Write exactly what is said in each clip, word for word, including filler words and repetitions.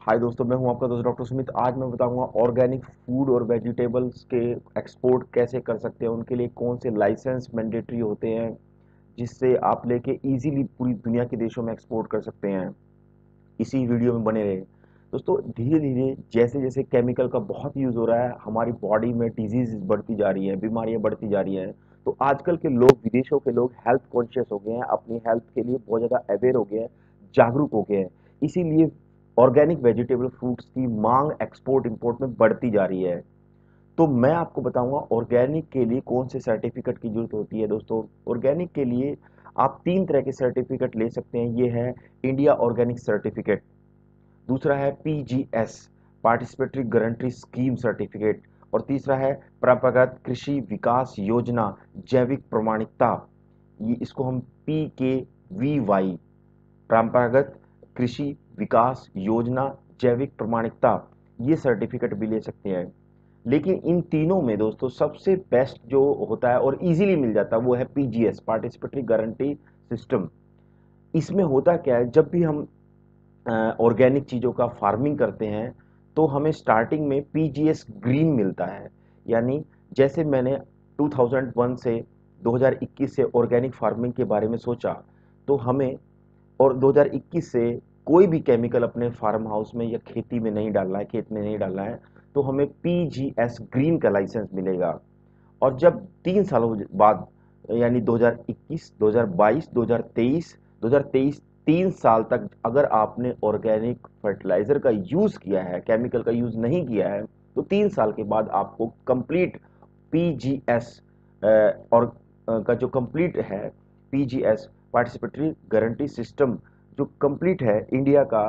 हाय दोस्तों, मैं हूं आपका दोस्त डॉक्टर सुमित। आज मैं बताऊंगा ऑर्गेनिक फूड और वेजिटेबल्स के एक्सपोर्ट कैसे कर सकते हैं, उनके लिए कौन से लाइसेंस मैंडेटरी होते हैं जिससे आप लेके इजीली पूरी दुनिया के देशों में एक्सपोर्ट कर सकते हैं। इसी वीडियो में बने रहे दोस्तों। धीरे धीरे जैसे जैसे केमिकल का बहुत यूज़ हो रहा है, हमारी बॉडी में डिजीज बढ़ती जा रही है, बीमारियां बढ़ती जा रही हैं। तो आजकल के लोग, विदेशों के लोग हेल्थ कॉन्शियस हो गए हैं, अपनी हेल्थ के लिए बहुत ज़्यादा अवेयर हो गए हैं, जागरूक हो गए हैं। इसीलिए ऑर्गेनिक वेजिटेबल फ्रूट्स की मांग एक्सपोर्ट इंपोर्ट में बढ़ती जा रही है। तो मैं आपको बताऊंगा ऑर्गेनिक के लिए कौन से सर्टिफिकेट की जरूरत होती है। दोस्तों, ऑर्गेनिक के लिए आप तीन तरह के सर्टिफिकेट ले सकते हैं। ये है इंडिया ऑर्गेनिक सर्टिफिकेट, दूसरा है PGS participatory guarantee scheme certificate, और तीसरा है परंपरागत कृषि विकास योजना जैविक प्रमाणिकता। ये इसको हम पी के वी वाई, परंपरागत कृषि विकास योजना जैविक प्रमाणिकता, ये सर्टिफिकेट भी ले सकते हैं। लेकिन इन तीनों में दोस्तों सबसे बेस्ट जो होता है और इजीली मिल जाता है वो है पीजीएस पार्टिसिपेटरी गारंटी सिस्टम। इसमें होता क्या है, जब भी हम ऑर्गेनिक चीज़ों का फार्मिंग करते हैं तो हमें स्टार्टिंग में पीजीएस ग्रीन मिलता है। यानी जैसे मैंने दो हज़ार एक से दो हज़ार इक्कीस से ऑर्गेनिक फार्मिंग के बारे में सोचा, तो हमें और दो हज़ार इक्कीस से कोई भी केमिकल अपने फार्म हाउस में या खेती में नहीं डालना है, खेत में नहीं डालना है, तो हमें पीजीएस ग्रीन का लाइसेंस मिलेगा। और जब तीन सालों बाद, यानी दो हज़ार इक्कीस, दो हज़ार बाईस, दो हज़ार तेईस, दो हज़ार तेईस, तीन साल तक अगर आपने ऑर्गेनिक फर्टिलाइजर का यूज किया है, केमिकल का यूज नहीं किया है, तो तीन साल के बाद आपको कंप्लीट पीजीएस और अ, का जो कंप्लीट है पीजीएस पार्टिसिपेटरी गारंटी सिस्टम जो कंप्लीट है इंडिया का,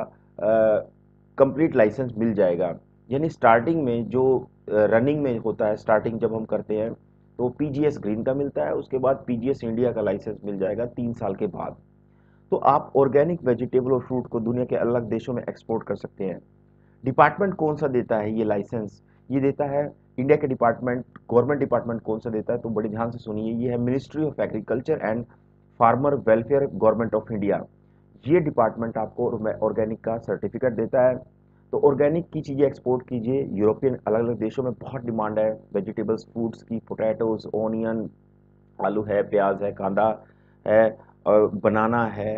कंप्लीट लाइसेंस मिल जाएगा। यानी स्टार्टिंग में जो रनिंग में होता है, स्टार्टिंग जब हम करते हैं तो पीजीएस ग्रीन का मिलता है, उसके बाद पीजीएस इंडिया का लाइसेंस मिल जाएगा तीन साल के बाद। तो आप ऑर्गेनिक वेजिटेबल और फ्रूट को दुनिया के अलग देशों में एक्सपोर्ट कर सकते हैं। डिपार्टमेंट कौन सा देता है ये लाइसेंस? ये देता है इंडिया के डिपार्टमेंट, गवर्नमेंट डिपार्टमेंट कौन सा देता है, तो बड़े ध्यान से सुनिए। ये है ministry of agriculture and farmer welfare, government of India. ये डिपार्टमेंट आपको ऑर्गेनिक का सर्टिफिकेट देता है। तो ऑर्गेनिक की चीज़ें एक्सपोर्ट कीजिए। यूरोपियन अलग अलग देशों में बहुत डिमांड है वेजिटेबल्स फ्रूट्स की, पोटैटोज, ऑनियन, आलू है, प्याज है, कांदा है, बनाना है,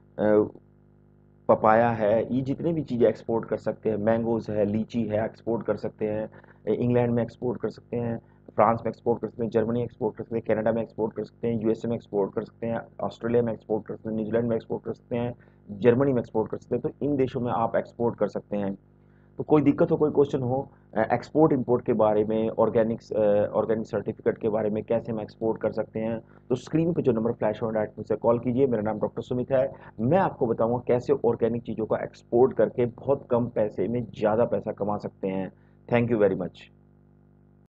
पपाया है, ये जितने भी चीज़ें एक्सपोर्ट कर सकते हैं। मैंगोज है, लीची है, एक्सपोर्ट कर सकते हैं। इंग्लैंड में एक्सपोर्ट कर सकते हैं, फ्रांस में एक्सपोर्ट कर सकते हैं, जर्मनी एक्सपोर्ट कर सकते हैं, कनाडा में एक्सपोर्ट कर सकते हैं, यूएसए में एक्सपोर्ट कर सकते हैं, ऑस्ट्रेलिया में एक्सपोर्ट कर सकते हैं, न्यूजीलैंड में एक्सपोर्ट कर सकते हैं, जर्मनी में एक्सपोर्ट कर सकते हैं। तो इन देशों में आप एक्सपोर्ट कर सकते हैं। तो कोई दिक्कत हो, कोई क्वेश्चन हो एक्सपोर्ट इंपोर्ट के बारे में, ऑर्गेनिक्स ऑर्गेनिक सर्टिफिकेट के बारे में, कैसे हम एक्सपोर्ट कर सकते हैं, तो स्क्रीन पे जो नंबर फ्लैश हो रहा है मुझसे कॉल कीजिए। मेरा नाम डॉक्टर सुमित है। मैं आपको बताऊंगा कैसे ऑर्गेनिक चीज़ों का एक्सपोर्ट करके बहुत कम पैसे में ज़्यादा पैसा कमा सकते हैं। Thank you very much.